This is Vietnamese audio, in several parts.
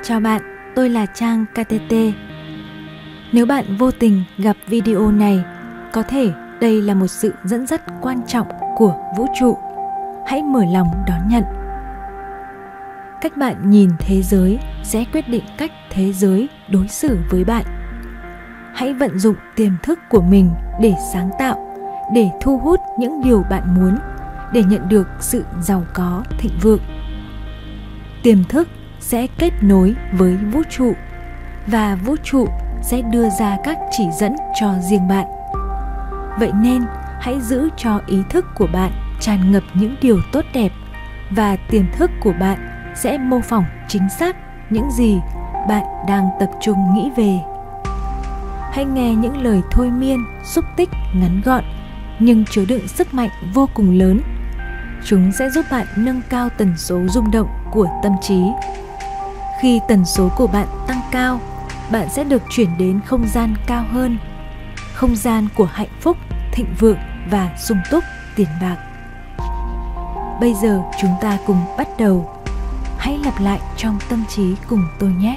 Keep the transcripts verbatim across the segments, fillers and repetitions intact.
Chào bạn, tôi là Trang ca tê tê. Nếu bạn vô tình gặp video này, có thể đây là một sự dẫn dắt quan trọng của vũ trụ. Hãy mở lòng đón nhận. Cách bạn nhìn thế giới sẽ quyết định cách thế giới đối xử với bạn. Hãy vận dụng tiềm thức của mình để sáng tạo, để thu hút những điều bạn muốn, để nhận được sự giàu có, thịnh vượng. Tiềm thức sẽ kết nối với vũ trụ và vũ trụ sẽ đưa ra các chỉ dẫn cho riêng bạn. Vậy nên hãy giữ cho ý thức của bạn tràn ngập những điều tốt đẹp và tiềm thức của bạn sẽ mô phỏng chính xác những gì bạn đang tập trung nghĩ về. Hãy nghe những lời thôi miên, xúc tích ngắn gọn nhưng chứa đựng sức mạnh vô cùng lớn. Chúng sẽ giúp bạn nâng cao tần số rung động của tâm trí. Khi tần số của bạn tăng cao, bạn sẽ được chuyển đến không gian cao hơn, không gian của hạnh phúc, thịnh vượng và sung túc tiền bạc. Bây giờ chúng ta cùng bắt đầu. Hãy lặp lại trong tâm trí cùng tôi nhé.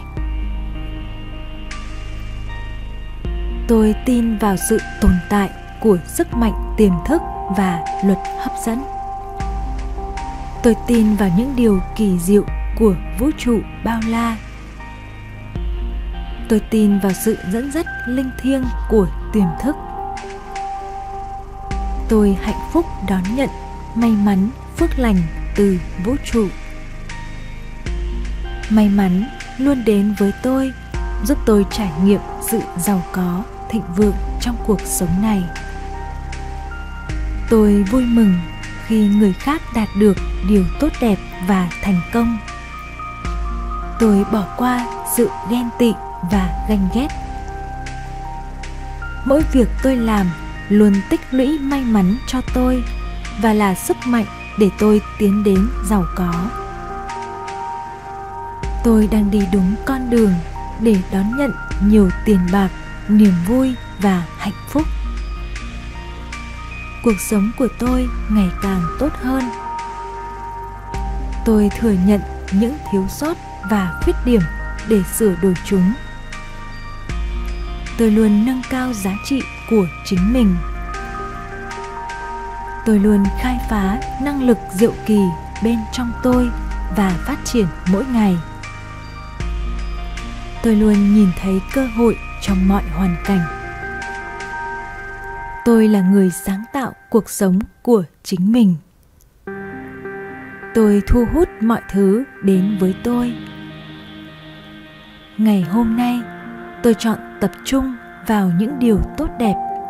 Tôi tin vào sự tồn tại của sức mạnh tiềm thức và luật hấp dẫn. Tôi tin vào những điều kỳ diệu của vũ trụ bao la. Tôi tin vào sự dẫn dắt linh thiêng của tiềm thức. Tôi hạnh phúc đón nhận may mắn, phước lành từ vũ trụ. May mắn luôn đến với tôi, giúp tôi trải nghiệm sự giàu có, thịnh vượng trong cuộc sống này. Tôi vui mừng khi người khác đạt được điều tốt đẹp và thành công. Tôi bỏ qua sự ghen tị và ganh ghét. Mỗi việc tôi làm luôn tích lũy may mắn cho tôi và là sức mạnh để tôi tiến đến giàu có. Tôi đang đi đúng con đường để đón nhận nhiều tiền bạc, niềm vui và hạnh phúc. Cuộc sống của tôi ngày càng tốt hơn. Tôi thừa nhận những thiếu sót và khuyết điểm để sửa đổi chúng. Tôi luôn nâng cao giá trị của chính mình. Tôi luôn khai phá năng lực diệu kỳ bên trong tôi và phát triển mỗi ngày. Tôi luôn nhìn thấy cơ hội trong mọi hoàn cảnh. Tôi là người sáng tạo cuộc sống của chính mình. Tôi thu hút mọi thứ đến với tôi. Ngày hôm nay, tôi chọn tập trung vào những điều tốt đẹp.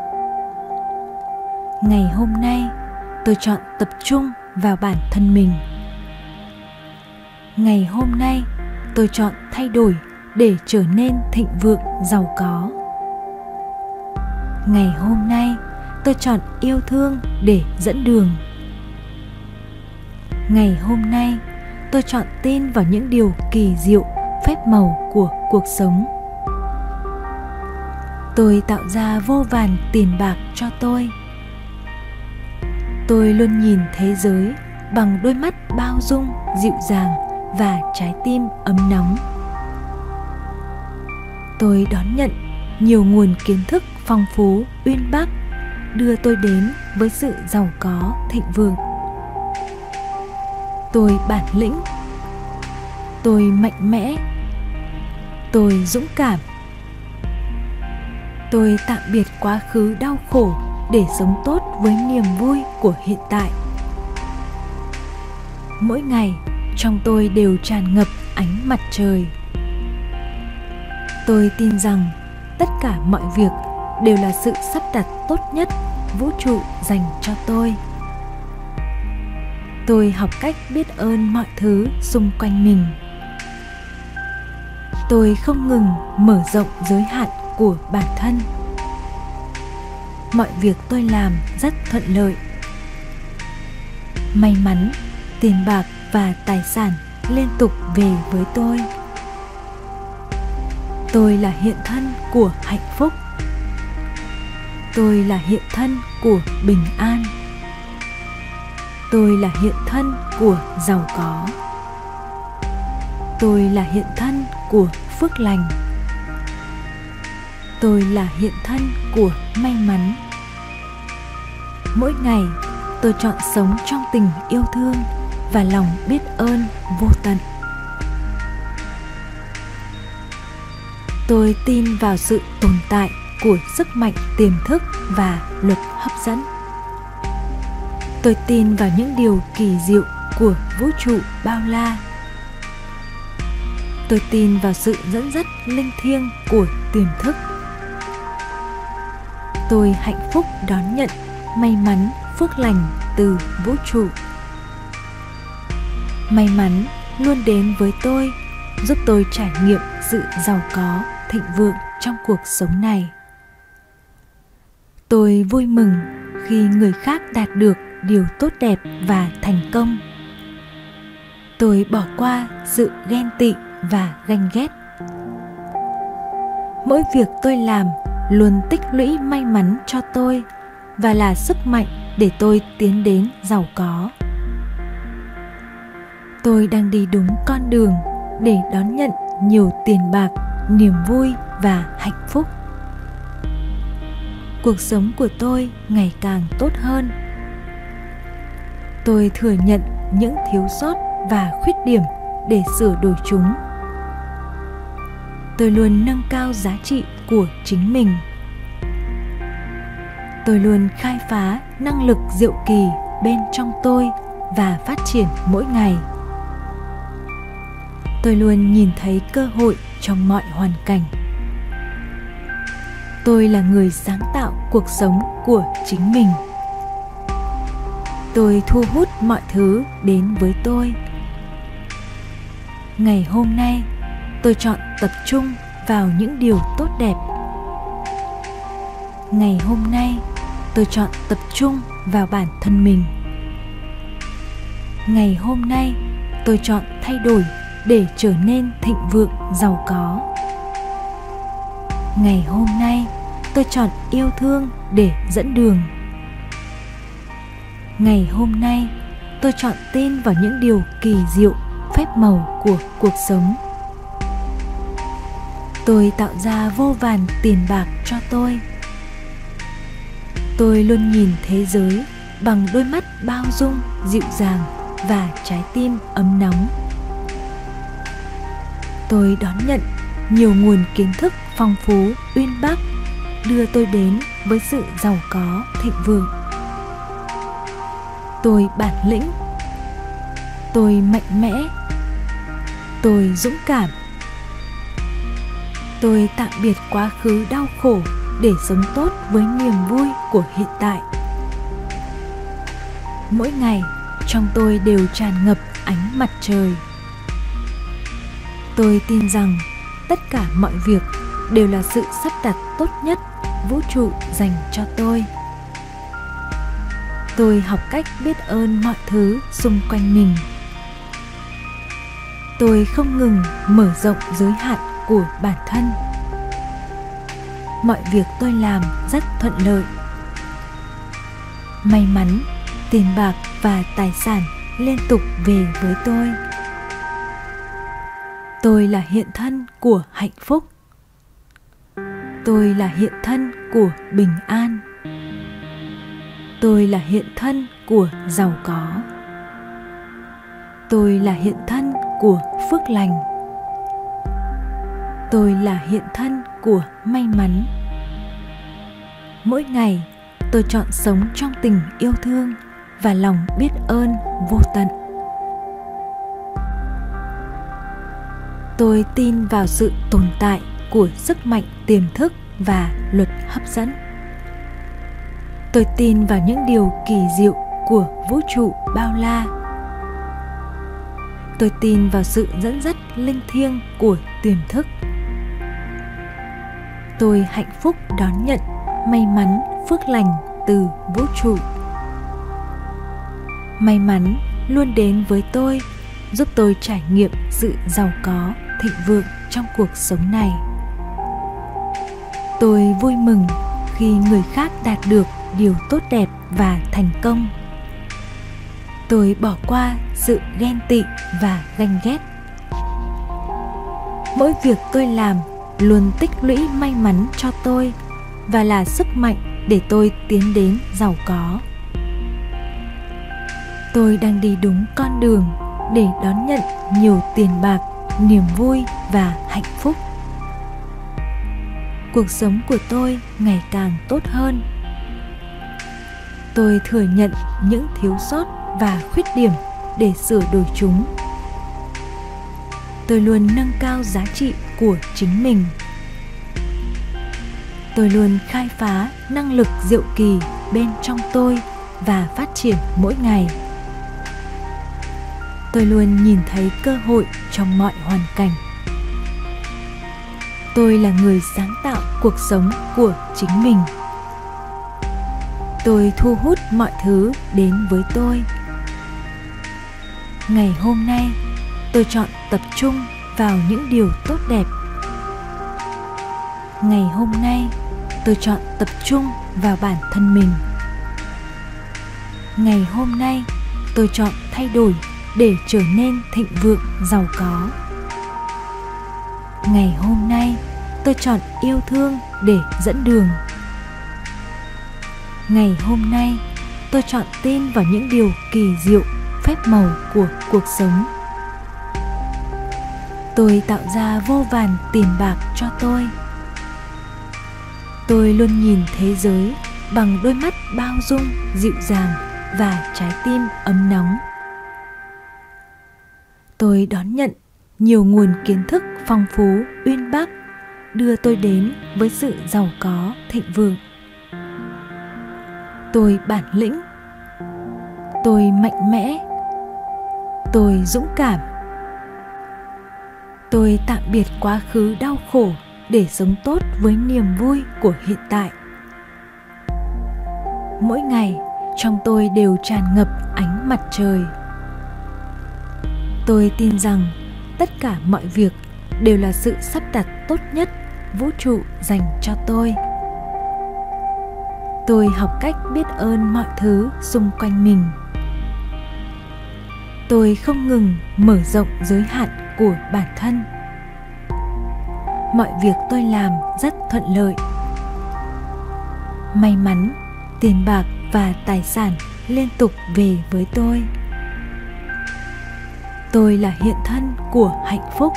Ngày hôm nay, tôi chọn tập trung vào bản thân mình. Ngày hôm nay, tôi chọn thay đổi để trở nên thịnh vượng, giàu có. Ngày hôm nay, tôi chọn yêu thương để dẫn đường. Ngày hôm nay, tôi chọn tin vào những điều kỳ diệu, phép màu của cuộc sống. Tôi tạo ra vô vàn tiền bạc cho tôi. Tôi luôn nhìn thế giới bằng đôi mắt bao dung, dịu dàng và trái tim ấm nóng. Tôi đón nhận nhiều nguồn kiến thức phong phú, uyên bác đưa tôi đến với sự giàu có, thịnh vượng. Tôi bản lĩnh. Tôi mạnh mẽ. Tôi dũng cảm. Tôi tạm biệt quá khứ đau khổ để sống tốt với niềm vui của hiện tại. Mỗi ngày trong tôi đều tràn ngập ánh mặt trời. Tôi tin rằng tất cả mọi việc đều là sự sắp đặt tốt nhất vũ trụ dành cho tôi. Tôi học cách biết ơn mọi thứ xung quanh mình. Tôi không ngừng mở rộng giới hạn của bản thân. Mọi việc tôi làm rất thuận lợi. May mắn, tiền bạc và tài sản liên tục về với tôi. Tôi là hiện thân của hạnh phúc. Tôi là hiện thân của bình an. Tôi là hiện thân của giàu có. Tôi là hiện thân của phước lành. Tôi là hiện thân của may mắn. Mỗi ngày tôi chọn sống trong tình yêu thương và lòng biết ơn vô tận. Tôi tin vào sự tồn tại của sức mạnh tiềm thức và luật hấp dẫn. Tôi tin vào những điều kỳ diệu của vũ trụ bao la. Tôi tin vào sự dẫn dắt linh thiêng của tiềm thức. Tôi hạnh phúc đón nhận may mắn, phước lành từ vũ trụ. May mắn luôn đến với tôi, giúp tôi trải nghiệm sự giàu có, thịnh vượng trong cuộc sống này. Tôi vui mừng khi người khác đạt được điều tốt đẹp và thành công. Tôi bỏ qua sự ghen tị và ganh ghét. Mỗi việc tôi làm luôn tích lũy may mắn cho tôi và là sức mạnh để tôi tiến đến giàu có. Tôi đang đi đúng con đường để đón nhận nhiều tiền bạc, niềm vui và hạnh phúc. Cuộc sống của tôi ngày càng tốt hơn. Tôi thừa nhận những thiếu sót và khuyết điểm để sửa đổi chúng. Tôi luôn nâng cao giá trị của chính mình. Tôi luôn khai phá năng lực diệu kỳ bên trong tôi và phát triển mỗi ngày. Tôi luôn nhìn thấy cơ hội trong mọi hoàn cảnh. Tôi là người sáng tạo cuộc sống của chính mình. Tôi thu hút mọi thứ đến với tôi. Ngày hôm nay, tôi chọn tập trung vào những điều tốt đẹp. Ngày hôm nay, tôi chọn tập trung vào bản thân mình. Ngày hôm nay, tôi chọn thay đổi để trở nên thịnh vượng, giàu có. Ngày hôm nay, tôi chọn yêu thương để dẫn đường. Ngày hôm nay, tôi chọn tin vào những điều kỳ diệu, phép màu của cuộc sống. Tôi tạo ra vô vàn tiền bạc cho tôi. Tôi luôn nhìn thế giới bằng đôi mắt bao dung, dịu dàng và trái tim ấm nóng. Tôi đón nhận nhiều nguồn kiến thức phong phú, uyên bác đưa tôi đến với sự giàu có, thịnh vượng. Tôi bản lĩnh. Tôi mạnh mẽ. Tôi dũng cảm. Tôi tạm biệt quá khứ đau khổ để sống tốt với niềm vui của hiện tại. Mỗi ngày trong tôi đều tràn ngập ánh mặt trời. Tôi tin rằng tất cả mọi việc đều là sự sắp đặt tốt nhất vũ trụ dành cho tôi. Tôi học cách biết ơn mọi thứ xung quanh mình. Tôi không ngừng mở rộng giới hạn của bản thân. Mọi việc tôi làm rất thuận lợi. May mắn, tiền bạc và tài sản liên tục về với tôi. Tôi là hiện thân của hạnh phúc. Tôi là hiện thân của bình an. Tôi là hiện thân của giàu có. Tôi là hiện thân của phước lành. Tôi là hiện thân của may mắn. Mỗi ngày, tôi chọn sống trong tình yêu thương và lòng biết ơn vô tận. Tôi tin vào sự tồn tại của sức mạnh tiềm thức và luật hấp dẫn. Tôi tin vào những điều kỳ diệu của vũ trụ bao la. Tôi tin vào sự dẫn dắt linh thiêng của tiềm thức. Tôi hạnh phúc đón nhận may mắn, phước lành từ vũ trụ. May mắn luôn đến với tôi, giúp tôi trải nghiệm sự giàu có, thịnh vượng trong cuộc sống này. Tôi vui mừng khi người khác đạt được điều tốt đẹp và thành công. Tôi bỏ qua sự ghen tị và ganh ghét. Mỗi việc tôi làm luôn tích lũy may mắn cho tôi và là sức mạnh để tôi tiến đến giàu có. Tôi đang đi đúng con đường để đón nhận nhiều tiền bạc, niềm vui và hạnh phúc. Cuộc sống của tôi ngày càng tốt hơn. Tôi thừa nhận những thiếu sót và khuyết điểm để sửa đổi chúng. Tôi luôn nâng cao giá trị của chính mình. Tôi luôn khai phá năng lực diệu kỳ bên trong tôi và phát triển mỗi ngày. Tôi luôn nhìn thấy cơ hội trong mọi hoàn cảnh. Tôi là người sáng tạo cuộc sống của chính mình. Tôi thu hút mọi thứ đến với tôi. Ngày hôm nay, tôi chọn tập trung vào những điều tốt đẹp. Ngày hôm nay, tôi chọn tập trung vào bản thân mình. Ngày hôm nay, tôi chọn thay đổi để trở nên thịnh vượng, giàu có. Ngày hôm nay, tôi chọn yêu thương để dẫn đường. Ngày hôm nay, tôi chọn tin vào những điều kỳ diệu, phép màu của cuộc sống. Tôi tạo ra vô vàn tiền bạc cho tôi. Tôi luôn nhìn thế giới bằng đôi mắt bao dung, dịu dàng và trái tim ấm nóng. Tôi đón nhận nhiều nguồn kiến thức phong phú, uyên bác đưa tôi đến với sự giàu có, thịnh vượng. Tôi bản lĩnh. Tôi mạnh mẽ. Tôi dũng cảm. Tôi tạm biệt quá khứ đau khổ để sống tốt với niềm vui của hiện tại. Mỗi ngày trong tôi đều tràn ngập ánh mặt trời. Tôi tin rằng tất cả mọi việc đều là sự sắp đặt tốt nhất vũ trụ dành cho tôi. Tôi học cách biết ơn mọi thứ xung quanh mình. Tôi không ngừng mở rộng giới hạn của bản thân. Mọi việc tôi làm rất thuận lợi. May mắn, tiền bạc và tài sản liên tục về với tôi. Tôi là hiện thân của hạnh phúc.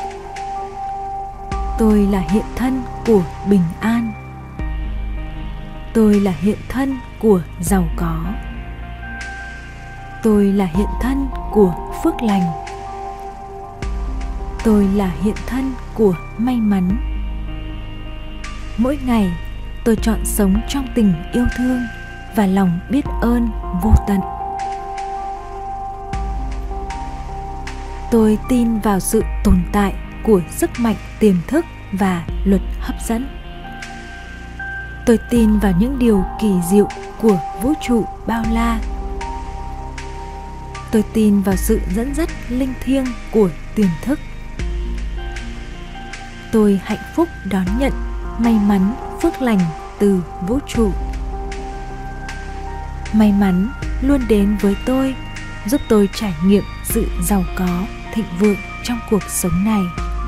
Tôi là hiện thân của bình an. Tôi là hiện thân của giàu có. Tôi là hiện thân của phước lành. Tôi là hiện thân của may mắn. Mỗi ngày tôi chọn sống trong tình yêu thương và lòng biết ơn vô tận. Tôi tin vào sự tồn tại của sức mạnh tiềm thức và luật hấp dẫn. Tôi tin vào những điều kỳ diệu của vũ trụ bao la. Tôi tin vào sự dẫn dắt linh thiêng của tiềm thức. Tôi hạnh phúc đón nhận may mắn, phước lành từ vũ trụ. May mắn luôn đến với tôi, giúp tôi trải nghiệm sự giàu có, thịnh vượng trong cuộc sống này.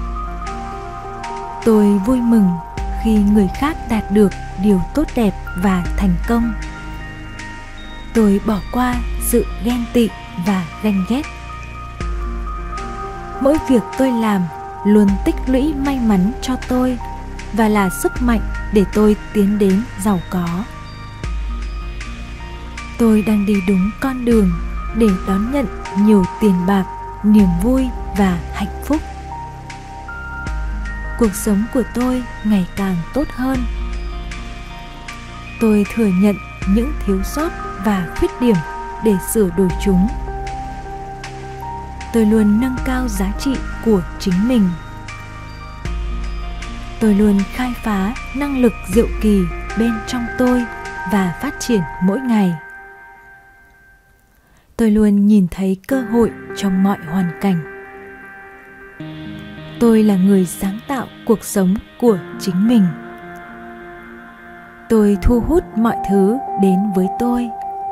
Tôi vui mừng khi người khác đạt được điều tốt đẹp và thành công. Tôi bỏ qua sự ghen tị và ganh ghét. Mỗi việc tôi làm luôn tích lũy may mắn cho tôi và là sức mạnh để tôi tiến đến giàu có. Tôi đang đi đúng con đường để đón nhận nhiều tiền bạc, niềm vui và hạnh phúc. Cuộc sống của tôi ngày càng tốt hơn. Tôi thừa nhận những thiếu sót và khuyết điểm để sửa đổi chúng. Tôi luôn nâng cao giá trị của chính mình. Tôi luôn khai phá năng lực diệu kỳ bên trong tôi và phát triển mỗi ngày. Tôi luôn nhìn thấy cơ hội trong mọi hoàn cảnh. Tôi là người sáng tạo cuộc sống của chính mình. Tôi thu hút mọi thứ đến với tôi.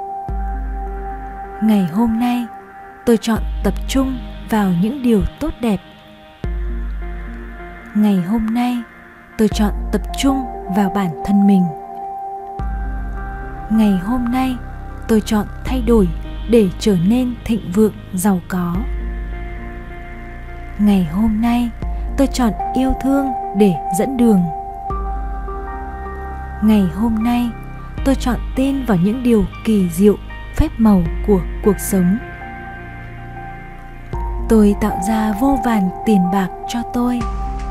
Ngày hôm nay, tôi chọn tập trung vào những điều tốt đẹp. Ngày hôm nay, tôi chọn tập trung vào bản thân mình. Ngày hôm nay, tôi chọn thay đổi để trở nên thịnh vượng, giàu có. Ngày hôm nay, tôi chọn yêu thương để dẫn đường. Ngày hôm nay, tôi chọn tin vào những điều kỳ diệu, phép màu của cuộc sống. Tôi tạo ra vô vàn tiền bạc cho tôi.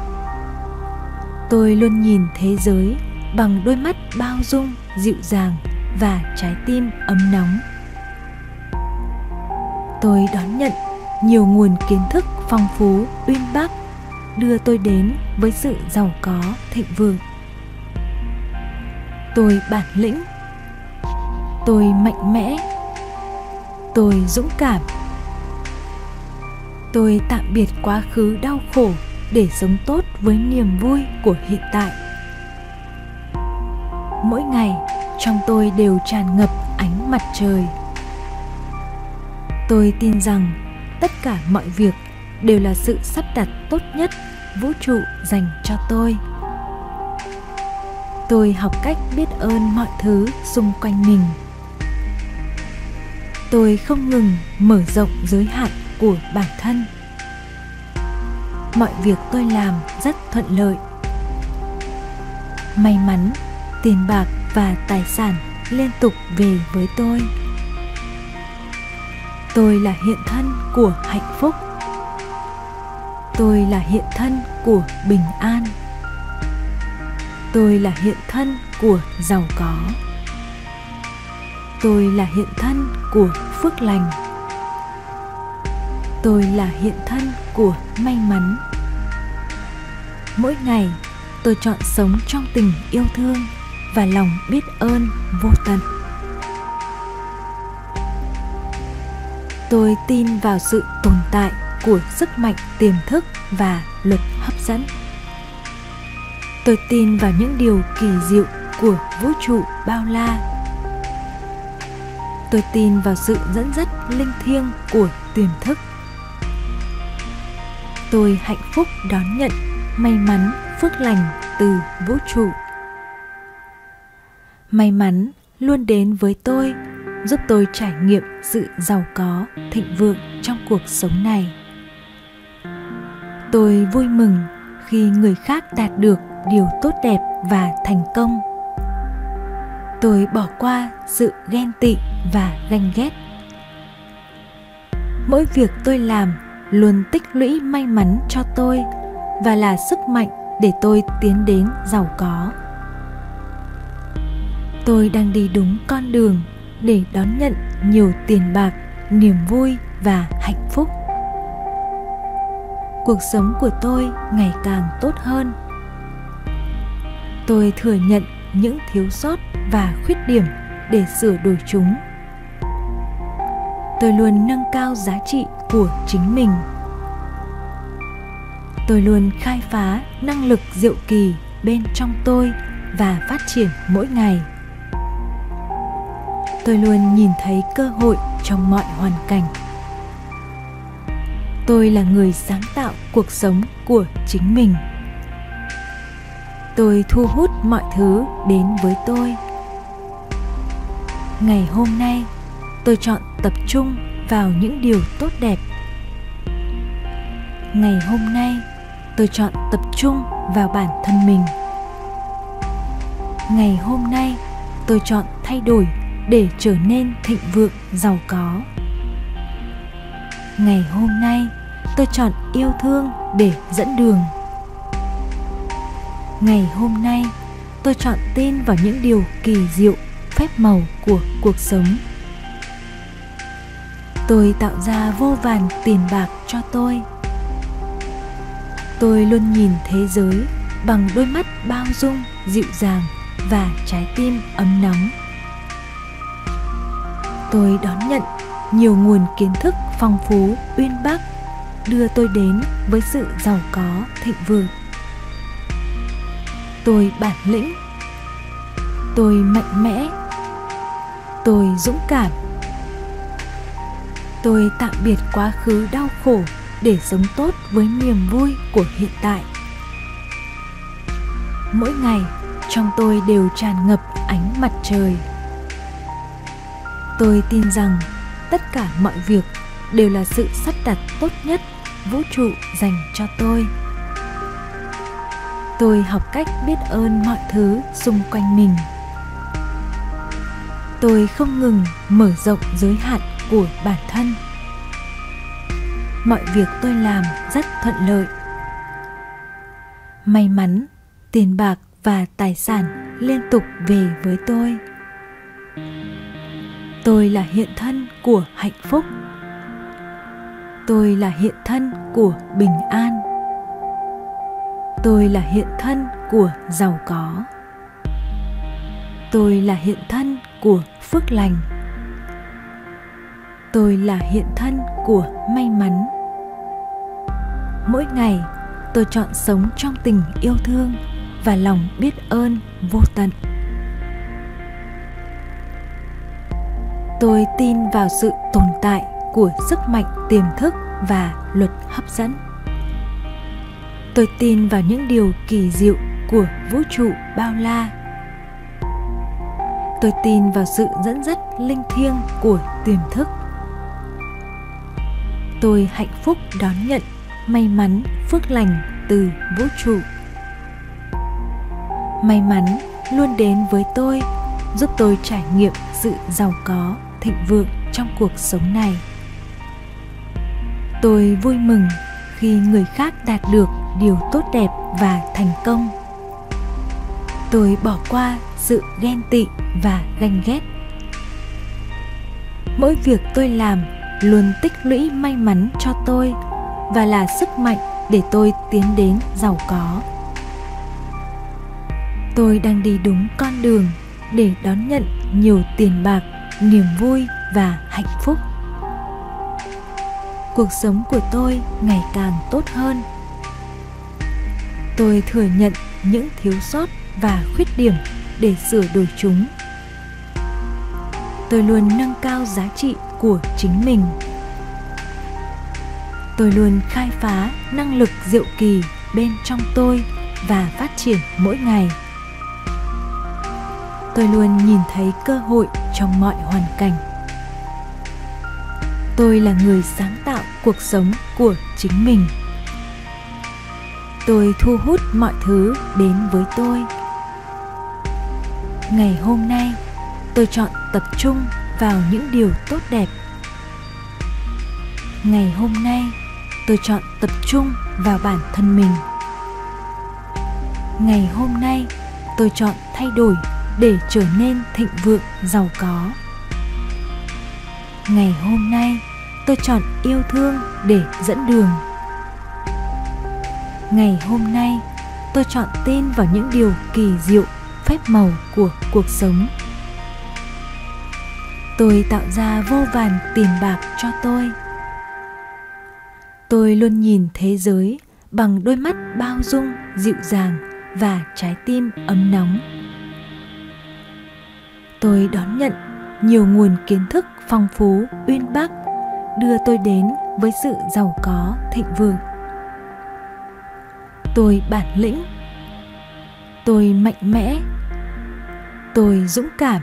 Tôi luôn nhìn thế giới bằng đôi mắt bao dung, dịu dàng và trái tim ấm nóng. Tôi đón nhận nhiều nguồn kiến thức phong phú, uyên bác đưa tôi đến với sự giàu có, thịnh vượng. Tôi bản lĩnh. Tôi mạnh mẽ. Tôi dũng cảm. Tôi tạm biệt quá khứ đau khổ để sống tốt với niềm vui của hiện tại. Mỗi ngày trong tôi đều tràn ngập ánh mặt trời. Tôi tin rằng tất cả mọi việc đều là sự sắp đặt tốt nhất vũ trụ dành cho tôi. Tôi học cách biết ơn mọi thứ xung quanh mình. Tôi không ngừng mở rộng giới hạn của bản thân. Mọi việc tôi làm rất thuận lợi. May mắn, tiền bạc và tài sản liên tục về với tôi. Tôi là hiện thân của hạnh phúc. Tôi là hiện thân của bình an. Tôi là hiện thân của giàu có. Tôi là hiện thân của phước lành. Tôi là hiện thân của may mắn. Mỗi ngày, tôi chọn sống trong tình yêu thương và lòng biết ơn vô tận. Tôi tin vào sự tồn tại của sức mạnh tiềm thức và luật hấp dẫn. Tôi tin vào những điều kỳ diệu của vũ trụ bao la. Tôi tin vào sự dẫn dắt linh thiêng của tiềm thức. Tôi hạnh phúc đón nhận may mắn, phước lành từ vũ trụ. May mắn luôn đến với tôi, giúp tôi trải nghiệm sự giàu có, thịnh vượng trong cuộc sống này. Tôi vui mừng khi người khác đạt được điều tốt đẹp và thành công. Tôi bỏ qua sự ghen tị và ganh ghét. Mỗi việc tôi làm luôn tích lũy may mắn cho tôi và là sức mạnh để tôi tiến đến giàu có. Tôi đang đi đúng con đường để đón nhận nhiều tiền bạc, niềm vui và hạnh phúc. Cuộc sống của tôi ngày càng tốt hơn. Tôi thừa nhận những thiếu sót và khuyết điểm để sửa đổi chúng. Tôi luôn nâng cao giá trị của chính mình. Tôi luôn khai phá năng lực diệu kỳ bên trong tôi và phát triển mỗi ngày. Tôi luôn nhìn thấy cơ hội trong mọi hoàn cảnh. Tôi là người sáng tạo cuộc sống của chính mình. Tôi thu hút mọi thứ đến với tôi. Ngày hôm nay, tôi chọn tập trung vào những điều tốt đẹp. Ngày hôm nay, tôi chọn tập trung vào bản thân mình. Ngày hôm nay, tôi chọn thay đổi để trở nên thịnh vượng, giàu có. Ngày hôm nay, tôi chọn yêu thương để dẫn đường. Ngày hôm nay, tôi chọn tin vào những điều kỳ diệu, phép màu của cuộc sống. Tôi tạo ra vô vàn tiền bạc cho tôi. Tôi luôn nhìn thế giới bằng đôi mắt bao dung, dịu dàng và trái tim ấm nóng. Tôi đón nhận nhiều nguồn kiến thức phong phú, uyên bác đưa tôi đến với sự giàu có, thịnh vượng. Tôi bản lĩnh. Tôi mạnh mẽ. Tôi dũng cảm. Tôi tạm biệt quá khứ đau khổ để sống tốt với niềm vui của hiện tại. Mỗi ngày trong tôi đều tràn ngập ánh mặt trời. Tôi tin rằng tất cả mọi việc đều là sự sắp đặt tốt nhất vũ trụ dành cho tôi. Tôi học cách biết ơn mọi thứ xung quanh mình. Tôi không ngừng mở rộng giới hạn của bản thân. Mọi việc tôi làm rất thuận lợi. May mắn, tiền bạc và tài sản liên tục về với tôi. Tôi là hiện thân của hạnh phúc. Tôi là hiện thân của bình an. Tôi là hiện thân của giàu có. Tôi là hiện thân của phước lành. Tôi là hiện thân của may mắn. Mỗi ngày tôi chọn sống trong tình yêu thương và lòng biết ơn vô tận. Tôi tin vào sự tồn tại của sức mạnh tiềm thức và luật hấp dẫn. Tôi tin vào những điều kỳ diệu của vũ trụ bao la. Tôi tin vào sự dẫn dắt linh thiêng của tiềm thức. Tôi hạnh phúc đón nhận may mắn, phước lành từ vũ trụ. May mắn luôn đến với tôi, giúp tôi trải nghiệm sự giàu có, thịnh vượng trong cuộc sống này. Tôi vui mừng khi người khác đạt được điều tốt đẹp và thành công. Tôi bỏ qua sự ghen tị và ganh ghét. Mỗi việc tôi làm luôn tích lũy may mắn cho tôi và là sức mạnh để tôi tiến đến giàu có. Tôi đang đi đúng con đường để đón nhận nhiều tiền bạc, niềm vui và hạnh phúc. Cuộc sống của tôi ngày càng tốt hơn. Tôi thừa nhận những thiếu sót và khuyết điểm để sửa đổi chúng. Tôi luôn nâng cao giá trị của chính mình. Tôi luôn khai phá năng lực diệu kỳ bên trong tôi và phát triển mỗi ngày. Tôi luôn nhìn thấy cơ hội trong mọi hoàn cảnh. Tôi là người sáng tạo cuộc sống của chính mình. Tôi thu hút mọi thứ đến với tôi. Ngày hôm nay, tôi chọn tập trung vào những điều tốt đẹp. Ngày hôm nay, tôi chọn tập trung vào bản thân mình. Ngày hôm nay, tôi chọn thay đổi để trở nên thịnh vượng, giàu có. Ngày hôm nay, tôi chọn yêu thương để dẫn đường. Ngày hôm nay, tôi chọn tin vào những điều kỳ diệu, phép màu của cuộc sống. Tôi tạo ra vô vàn tiền bạc cho tôi. Tôi luôn nhìn thế giới bằng đôi mắt bao dung, dịu dàng và trái tim ấm nóng. Tôi đón nhận nhiều nguồn kiến thức phong phú, uyên bác đưa tôi đến với sự giàu có, thịnh vượng. Tôi bản lĩnh. Tôi mạnh mẽ. Tôi dũng cảm.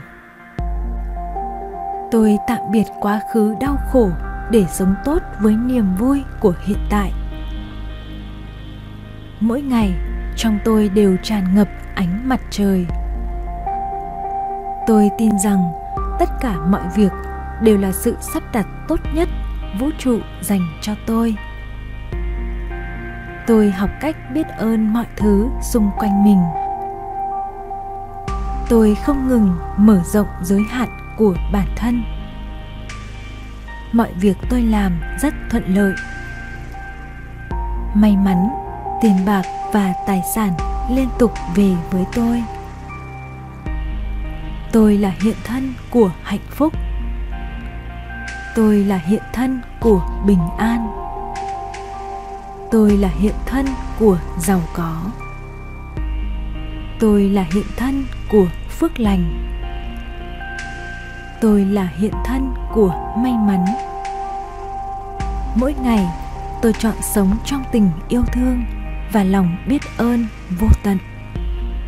Tôi tạm biệt quá khứ đau khổ để sống tốt với niềm vui của hiện tại. Mỗi ngày trong tôi đều tràn ngập ánh mặt trời. Tôi tin rằng tất cả mọi việc đều là sự sắp đặt tốt nhất vũ trụ dành cho tôi. Tôi học cách biết ơn mọi thứ xung quanh mình. Tôi không ngừng mở rộng giới hạn của bản thân. Mọi việc tôi làm rất thuận lợi. May mắn, tiền bạc và tài sản liên tục về với tôi. Tôi là hiện thân của hạnh phúc. Tôi là hiện thân của bình an. Tôi là hiện thân của giàu có. Tôi là hiện thân của phước lành. Tôi là hiện thân của may mắn. Mỗi ngày tôi chọn sống trong tình yêu thương và lòng biết ơn vô tận.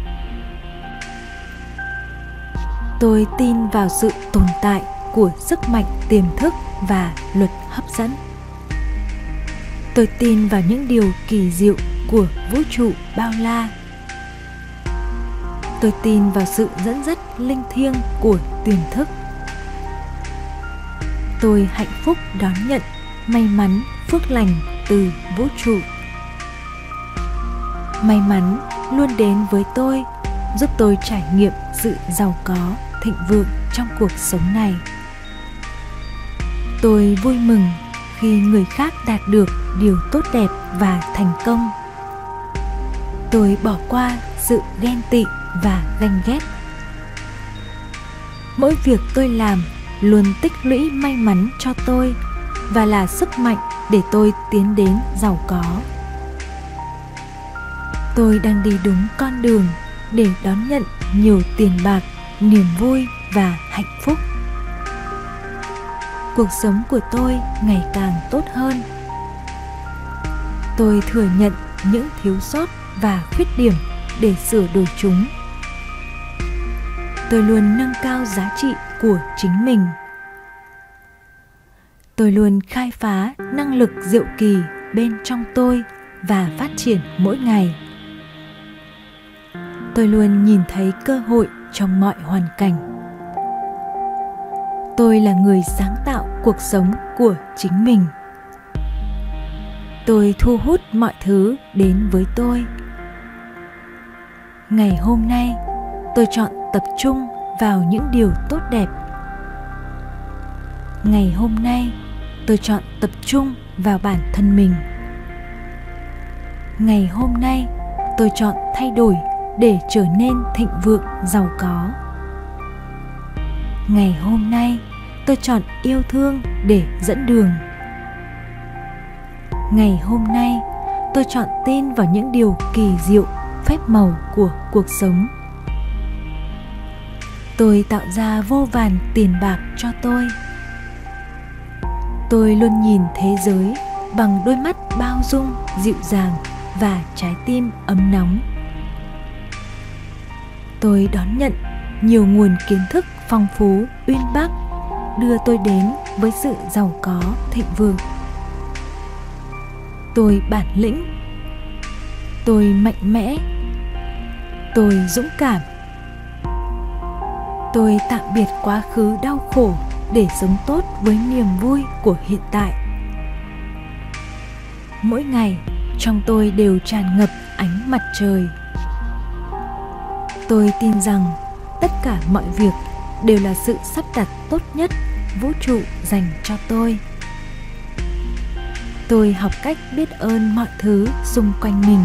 Tôi tin vào sự tồn tại của sức mạnh tiềm thức và luật hấp dẫn. Tôi tin vào những điều kỳ diệu của vũ trụ bao la. Tôi tin vào sự dẫn dắt linh thiêng của tiềm thức. Tôi hạnh phúc đón nhận may mắn, phước lành từ vũ trụ. May mắn luôn đến với tôi, giúp tôi trải nghiệm sự giàu có, thịnh vượng trong cuộc sống này. Tôi vui mừng khi người khác đạt được điều tốt đẹp và thành công. Tôi bỏ qua sự ghen tị và ganh ghét. Mỗi việc tôi làm luôn tích lũy may mắn cho tôi và là sức mạnh để tôi tiến đến giàu có. Tôi đang đi đúng con đường để đón nhận nhiều tiền bạc, niềm vui và hạnh phúc. Cuộc sống của tôi ngày càng tốt hơn. Tôi thừa nhận những thiếu sót và khuyết điểm để sửa đổi chúng. Tôi luôn nâng cao giá trị của chính mình. Tôi luôn khai phá năng lực diệu kỳ bên trong tôi và phát triển mỗi ngày. Tôi luôn nhìn thấy cơ hội trong mọi hoàn cảnh. Tôi là người sáng tạo cuộc sống của chính mình. Tôi thu hút mọi thứ đến với tôi. Ngày hôm nay, tôi chọn tập trung vào những điều tốt đẹp. Ngày hôm nay, tôi chọn tập trung vào bản thân mình. Ngày hôm nay, tôi chọn thay đổi để trở nên thịnh vượng, giàu có. Ngày hôm nay, tôi chọn yêu thương để dẫn đường. Ngày hôm nay, tôi chọn tin vào những điều kỳ diệu, phép màu của cuộc sống. Tôi tạo ra vô vàn tiền bạc cho tôi. Tôi luôn nhìn thế giới bằng đôi mắt bao dung, dịu dàng và trái tim ấm nóng. Tôi đón nhận nhiều nguồn kiến thức phong phú, uyên bác đưa tôi đến với sự giàu có, thịnh vượng. Tôi bản lĩnh. Tôi mạnh mẽ. Tôi dũng cảm. Tôi tạm biệt quá khứ đau khổ để sống tốt với niềm vui của hiện tại. Mỗi ngày trong tôi đều tràn ngập ánh mặt trời. Tôi tin rằng tất cả mọi việc đều là sự sắp đặt tốt nhất vũ trụ dành cho tôi. Tôi học cách biết ơn mọi thứ xung quanh mình.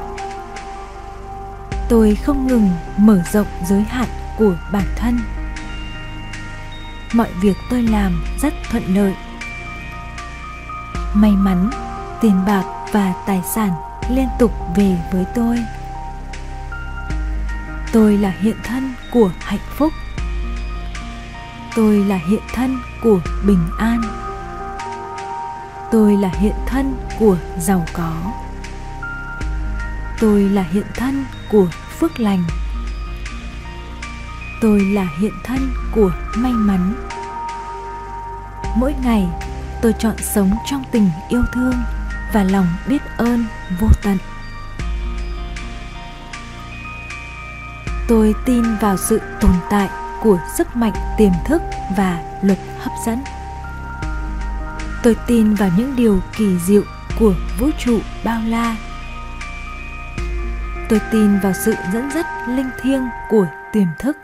Tôi không ngừng mở rộng giới hạn của bản thân. Mọi việc tôi làm rất thuận lợi. May mắn, tiền bạc và tài sản liên tục về với tôi. Tôi là hiện thân của hạnh phúc. Tôi là hiện thân của bình an. Tôi là hiện thân của giàu có. Tôi là hiện thân của phước lành. Tôi là hiện thân của may mắn. Mỗi ngày tôi chọn sống trong tình yêu thương và lòng biết ơn vô tận. Tôi tin vào sự tồn tại của sức mạnh tiềm thức và luật hấp dẫn. Tôi tin vào những điều kỳ diệu của vũ trụ bao la. Tôi tin vào sự dẫn dắt linh thiêng của tiềm thức.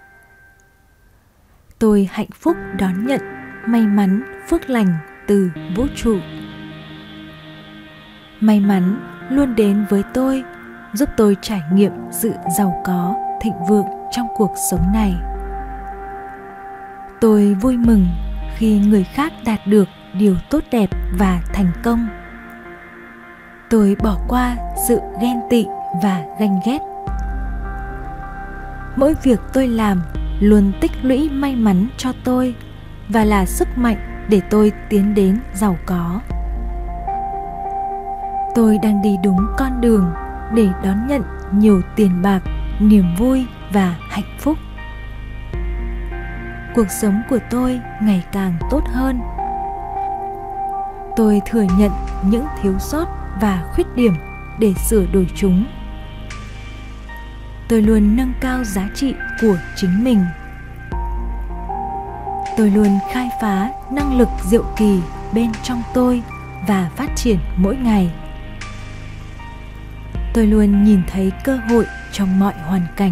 Tôi hạnh phúc đón nhận may mắn, phước lành từ vũ trụ. May mắn luôn đến với tôi, giúp tôi trải nghiệm sự giàu có, thịnh vượng trong cuộc sống này. Tôi vui mừng khi người khác đạt được điều tốt đẹp và thành công. Tôi bỏ qua sự ghen tị và ganh ghét. Mỗi việc tôi làm luôn tích lũy may mắn cho tôi và là sức mạnh để tôi tiến đến giàu có. Tôi đang đi đúng con đường để đón nhận nhiều tiền bạc, niềm vui và hạnh phúc. Cuộc sống của tôi ngày càng tốt hơn. Tôi thừa nhận những thiếu sót và khuyết điểm để sửa đổi chúng. Tôi luôn nâng cao giá trị của chính mình. Tôi luôn khai phá năng lực diệu kỳ bên trong tôi và phát triển mỗi ngày. Tôi luôn nhìn thấy cơ hội trong mọi hoàn cảnh.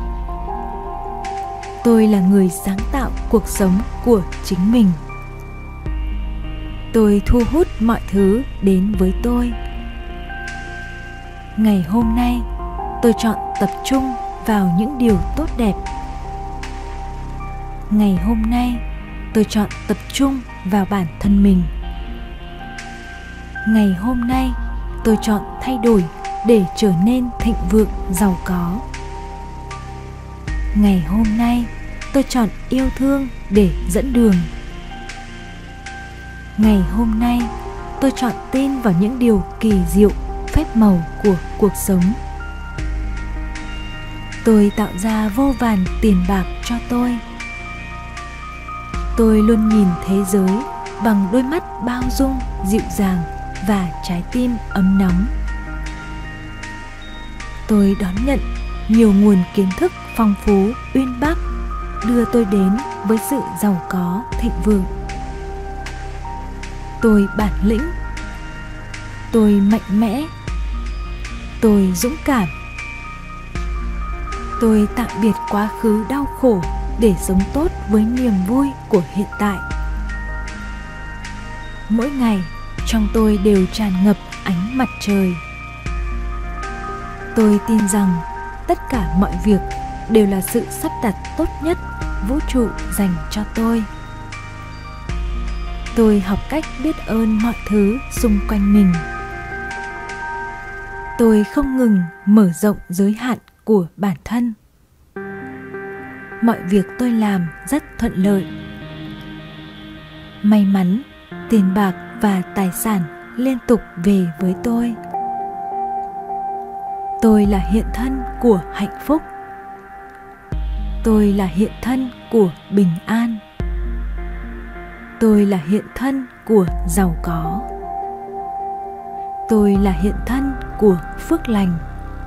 Tôi là người sáng tạo cuộc sống của chính mình. Tôi thu hút mọi thứ đến với tôi. Ngày hôm nay, tôi chọn tập trung vào những điều tốt đẹp. Ngày hôm nay, tôi chọn tập trung vào bản thân mình. Ngày hôm nay, tôi chọn thay đổi để trở nên thịnh vượng, giàu có. Ngày hôm nay, tôi chọn yêu thương để dẫn đường. Ngày hôm nay, tôi chọn tin vào những điều kỳ diệu, phép màu của cuộc sống. Tôi tạo ra vô vàn tiền bạc cho tôi. Tôi luôn nhìn thế giới bằng đôi mắt bao dung, dịu dàng và trái tim ấm nóng. Tôi đón nhận nhiều nguồn kiến thức phong phú, uyên bác đưa tôi đến với sự giàu có, thịnh vượng. Tôi bản lĩnh. Tôi mạnh mẽ. Tôi dũng cảm. Tôi tạm biệt quá khứ đau khổ để sống tốt với niềm vui của hiện tại. Mỗi ngày trong tôi đều tràn ngập ánh mặt trời. Tôi tin rằng tất cả mọi việc đều là sự sắp đặt tốt nhất vũ trụ dành cho tôi. Tôi học cách biết ơn mọi thứ xung quanh mình. Tôi không ngừng mở rộng giới hạn của bản thân. Mọi việc tôi làm rất thuận lợi. May mắn, tiền bạc và tài sản liên tục về với tôi. Tôi là hiện thân của hạnh phúc. Tôi là hiện thân của bình an. Tôi là hiện thân của giàu có. Tôi là hiện thân của phước lành.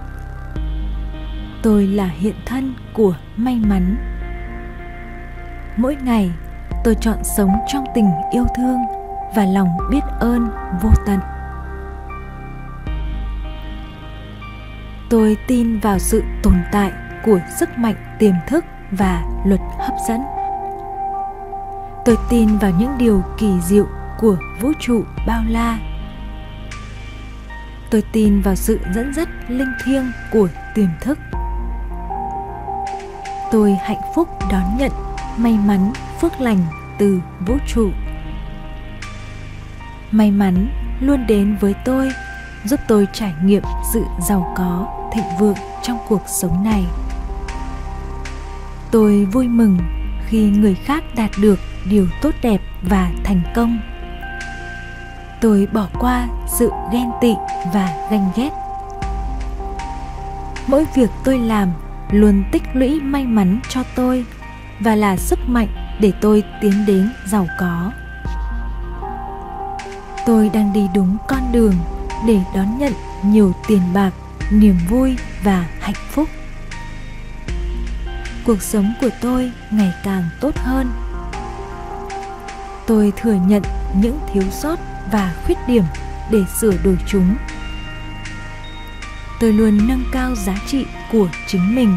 Tôi là hiện thân của may mắn. Mỗi ngày, tôi chọn sống trong tình yêu thương và lòng biết ơn vô tận. Tôi tin vào sự tồn tại của sức mạnh tiềm thức và luật hấp dẫn. Tôi tin vào những điều kỳ diệu của vũ trụ bao la. Tôi tin vào sự dẫn dắt linh thiêng của tiềm thức. Tôi hạnh phúc đón nhận may mắn, phước lành từ vũ trụ. May mắn luôn đến với tôi, giúp tôi trải nghiệm sự giàu có, thịnh vượng trong cuộc sống này. Tôi vui mừng khi người khác đạt được điều tốt đẹp và thành công. Tôi bỏ qua sự ghen tị và ganh ghét. Mỗi việc tôi làm luôn tích lũy may mắn cho tôi và là sức mạnh để tôi tiến đến giàu có. Tôi đang đi đúng con đường để đón nhận nhiều tiền bạc, niềm vui và hạnh phúc. Cuộc sống của tôi ngày càng tốt hơn. Tôi thừa nhận những thiếu sót và khuyết điểm để sửa đổi chúng. Tôi luôn nâng cao giá trị của chính mình.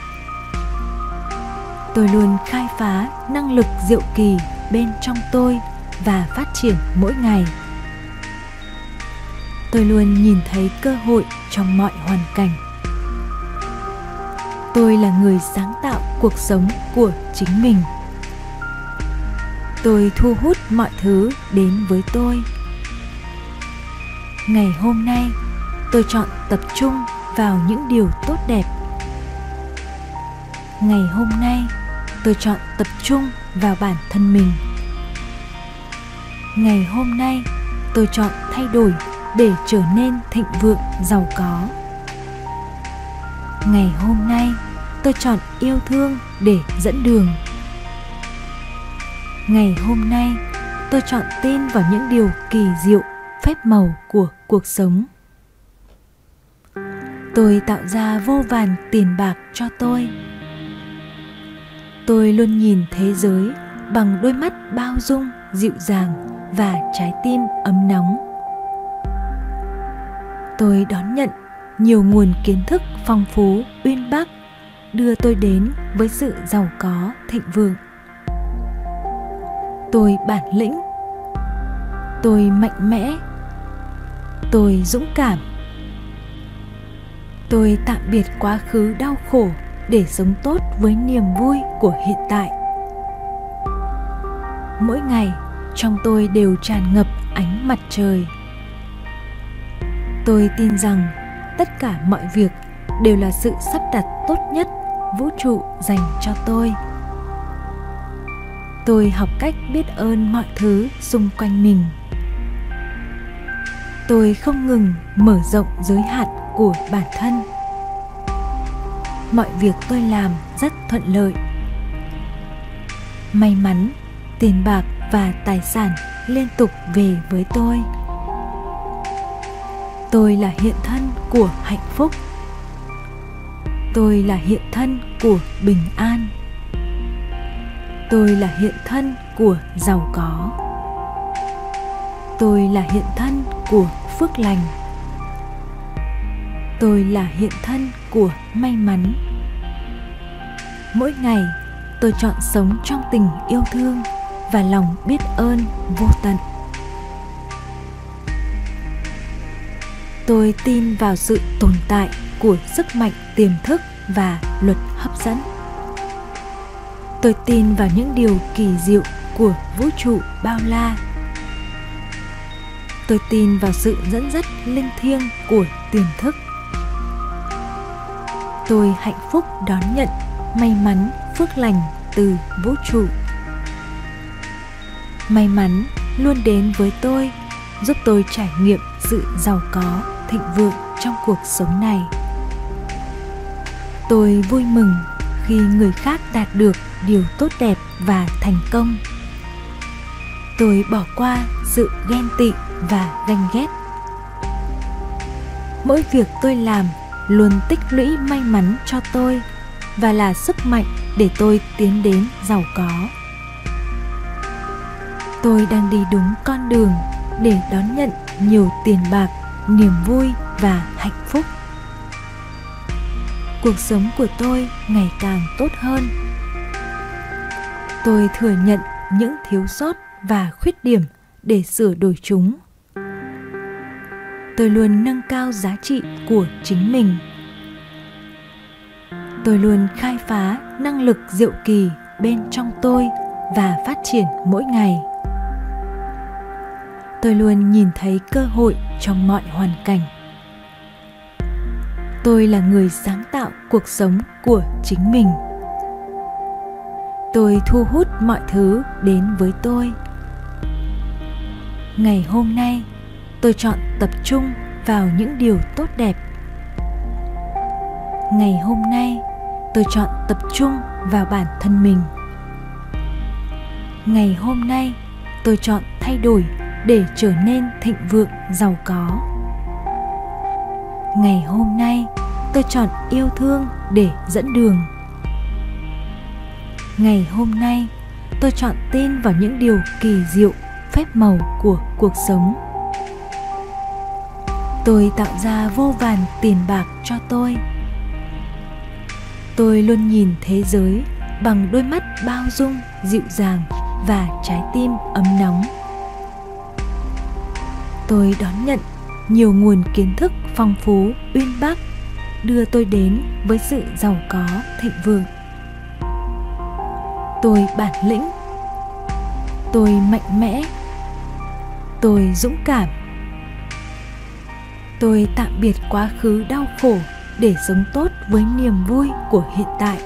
Tôi luôn khai phá năng lực diệu kỳ bên trong tôi và phát triển mỗi ngày. Tôi luôn nhìn thấy cơ hội trong mọi hoàn cảnh. Tôi là người sáng tạo cuộc sống của chính mình. Tôi thu hút mọi thứ đến với tôi. Ngày hôm nay, tôi chọn tập trung vào những điều tốt đẹp. Ngày hôm nay, tôi chọn tập trung vào bản thân mình. Ngày hôm nay, tôi chọn thay đổi để trở nên thịnh vượng, giàu có. Ngày hôm nay, tôi chọn yêu thương để dẫn đường. Ngày hôm nay, tôi chọn tin vào những điều kỳ diệu, phép màu của cuộc sống. Tôi tạo ra vô vàn tiền bạc cho tôi. Tôi luôn nhìn thế giới bằng đôi mắt bao dung, dịu dàng và trái tim ấm nóng. Tôi đón nhận nhiều nguồn kiến thức phong phú, uyên bác đưa tôi đến với sự giàu có, thịnh vượng. Tôi bản lĩnh. Tôi mạnh mẽ. Tôi dũng cảm. Tôi tạm biệt quá khứ đau khổ để sống tốt với niềm vui của hiện tại. Mỗi ngày trong tôi đều tràn ngập ánh mặt trời. Tôi tin rằng tất cả mọi việc đều là sự sắp đặt tốt nhất vũ trụ dành cho tôi. Tôi học cách biết ơn mọi thứ xung quanh mình. Tôi không ngừng mở rộng giới hạn của bản thân. Mọi việc tôi làm rất thuận lợi. May mắn, tiền bạc và tài sản liên tục về với tôi. Tôi là hiện thân của hạnh phúc. Tôi là hiện thân của bình an. Tôi là hiện thân của giàu có. Tôi là hiện thân của phước lành. Tôi là hiện thân của may mắn. Mỗi ngày tôi chọn sống trong tình yêu thương và lòng biết ơn vô tận. Tôi tin vào sự tồn tại của sức mạnh tiềm thức và luật hấp dẫn. Tôi tin vào những điều kỳ diệu của vũ trụ bao la. Tôi tin vào sự dẫn dắt linh thiêng của tiềm thức. Tôi hạnh phúc đón nhận may mắn, phước lành từ vũ trụ. May mắn luôn đến với tôi, giúp tôi trải nghiệm sự giàu có, thịnh vượng trong cuộc sống này. Tôi vui mừng khi người khác đạt được điều tốt đẹp và thành công. Tôi bỏ qua sự ghen tị và ganh ghét. Mỗi việc tôi làm luôn tích lũy may mắn cho tôi và là sức mạnh để tôi tiến đến giàu có. Tôi đang đi đúng con đường để đón nhận nhiều tiền bạc, niềm vui và hạnh phúc. Cuộc sống của tôi ngày càng tốt hơn. Tôi thừa nhận những thiếu sót và khuyết điểm để sửa đổi chúng. Tôi luôn nâng cao giá trị của chính mình. Tôi luôn khai phá năng lực diệu kỳ bên trong tôi và phát triển mỗi ngày. Tôi luôn nhìn thấy cơ hội trong mọi hoàn cảnh. Tôi là người sáng tạo cuộc sống của chính mình. Tôi thu hút mọi thứ đến với tôi. Ngày hôm nay, tôi chọn tập trung vào những điều tốt đẹp. Ngày hôm nay, tôi chọn tập trung vào bản thân mình. Ngày hôm nay, tôi chọn thay đổi để trở nên thịnh vượng, giàu có. Ngày hôm nay, tôi chọn yêu thương để dẫn đường. Ngày hôm nay, tôi chọn tin vào những điều kỳ diệu, phép màu của cuộc sống. Tôi tạo ra vô vàn tiền bạc cho tôi. Tôi luôn nhìn thế giới bằng đôi mắt bao dung, dịu dàng và trái tim ấm nóng. Tôi đón nhận nhiều nguồn kiến thức phong phú, uyên bác đưa tôi đến với sự giàu có, thịnh vượng. Tôi bản lĩnh. Tôi mạnh mẽ. Tôi dũng cảm. Tôi tạm biệt quá khứ đau khổ để sống tốt với niềm vui của hiện tại.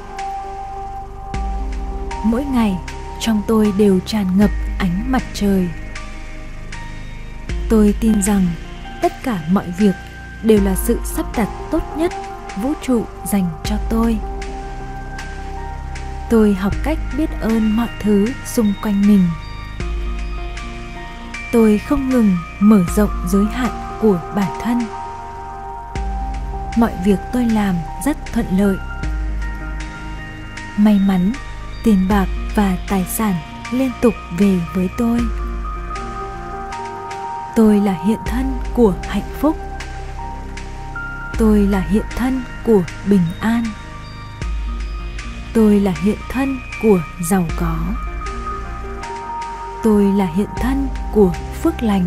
Mỗi ngày trong tôi đều tràn ngập ánh mặt trời. Tôi tin rằng tất cả mọi việc đều là sự sắp đặt tốt nhất vũ trụ dành cho tôi. Tôi học cách biết ơn mọi thứ xung quanh mình. Tôi không ngừng mở rộng giới hạn của bản thân. Mọi việc tôi làm rất thuận lợi. May mắn, tiền bạc và tài sản liên tục về với tôi. Tôi là hiện thân của hạnh phúc. Tôi là hiện thân của bình an. Tôi là hiện thân của giàu có. Tôi là hiện thân của phước lành.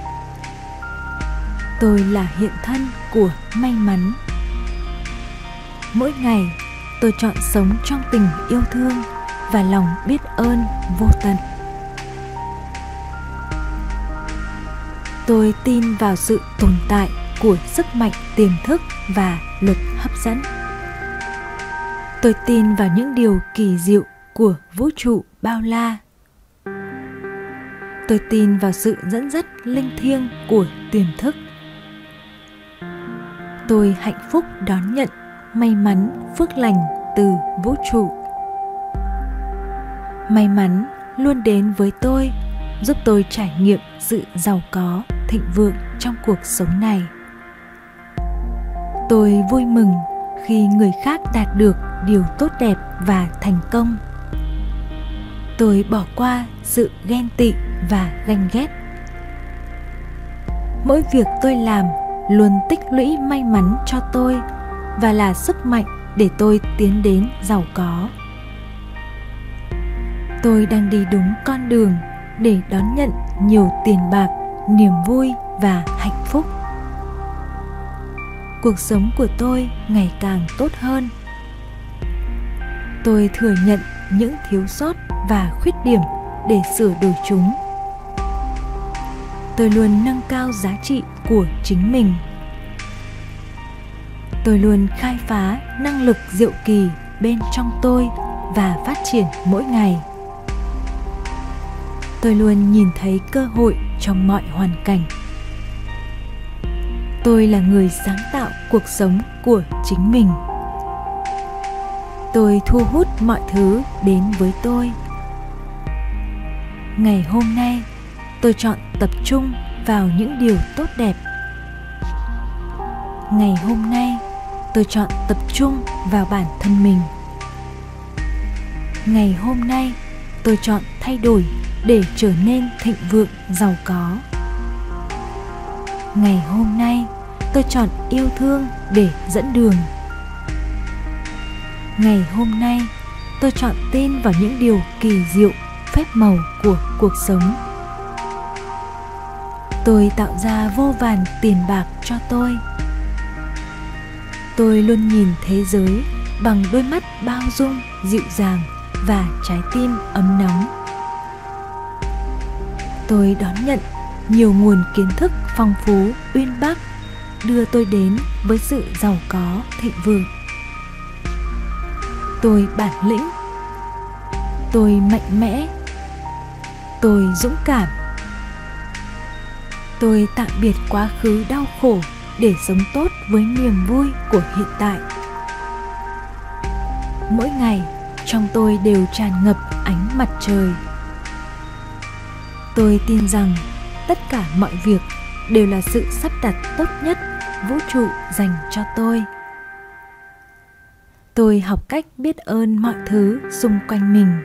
Tôi là hiện thân của may mắn. Mỗi ngày, tôi chọn sống trong tình yêu thương và lòng biết ơn vô tận. Tôi tin vào sự tồn tại của sức mạnh tiềm thức và luật hấp dẫn. Tôi tin vào những điều kỳ diệu của vũ trụ bao la. Tôi tin vào sự dẫn dắt linh thiêng của tiềm thức. Tôi hạnh phúc đón nhận may mắn phước lành từ vũ trụ. May mắn luôn đến với tôi, giúp tôi trải nghiệm sự giàu có, thịnh vượng trong cuộc sống này. Tôi vui mừng khi người khác đạt được điều tốt đẹp và thành công. Tôi bỏ qua sự ghen tị và ganh ghét. Mỗi việc tôi làm luôn tích lũy may mắn cho tôi và là sức mạnh để tôi tiến đến giàu có. Tôi đang đi đúng con đường để đón nhận nhiều tiền bạc, niềm vui và hạnh phúc. Cuộc sống của tôi ngày càng tốt hơn. Tôi thừa nhận những thiếu sót và khuyết điểm để sửa đổi chúng. Tôi luôn nâng cao giá trị của chính mình. Tôi luôn khai phá năng lực diệu kỳ bên trong tôi và phát triển mỗi ngày. Tôi luôn nhìn thấy cơ hội trong mọi hoàn cảnh. Tôi là người sáng tạo cuộc sống của chính mình. Tôi thu hút mọi thứ đến với tôi. Ngày hôm nay, tôi chọn tập trung vào những điều tốt đẹp. Ngày hôm nay, tôi chọn tập trung vào bản thân mình. Ngày hôm nay, tôi chọn thay đổi để trở nên thịnh vượng, giàu có. Ngày hôm nay, tôi chọn yêu thương để dẫn đường. Ngày hôm nay, tôi chọn tin vào những điều kỳ diệu, phép màu của cuộc sống. Tôi tạo ra vô vàn tiền bạc cho tôi. Tôi luôn nhìn thế giới bằng đôi mắt bao dung, dịu dàng và trái tim ấm nóng. Tôi đón nhận nhiều nguồn kiến thức phong phú, uyên bác đưa tôi đến với sự giàu có, thịnh vượng. Tôi bản lĩnh. Tôi mạnh mẽ. Tôi dũng cảm. Tôi tạm biệt quá khứ đau khổ để sống tốt với niềm vui của hiện tại. Mỗi ngày, trong tôi đều tràn ngập ánh mặt trời. Tôi tin rằng tất cả mọi việc đều là sự sắp đặt tốt nhất vũ trụ dành cho tôi. Tôi học cách biết ơn mọi thứ xung quanh mình.